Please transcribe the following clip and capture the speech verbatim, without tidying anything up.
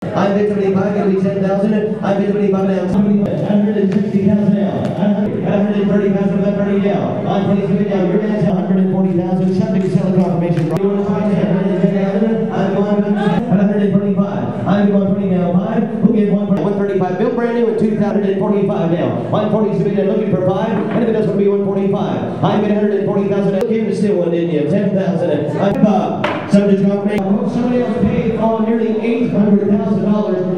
I'm bid twenty-five, gonna be ten thousand. I'm bid twenty-five now. one hundred sixty thousand now. one hundred thirty thousand, one hundred thirty down. I'm twenty-three down. Your dad's one hundred forty thousand. Subject to seller confirmation. I'm going one hundred twenty-five. I'm going twenty now. Five. Who gave one? one thirty-five. Built brand new at two thousand forty-five now. one forty submitted looking for five. And if it does, will be one forty-five. I'm getting one hundred forty thousand. Give it still one, didn't you? ten thousand. I'm Bob. Subject confirmation. Somebody else paid all nearly eight hundred thousand dollars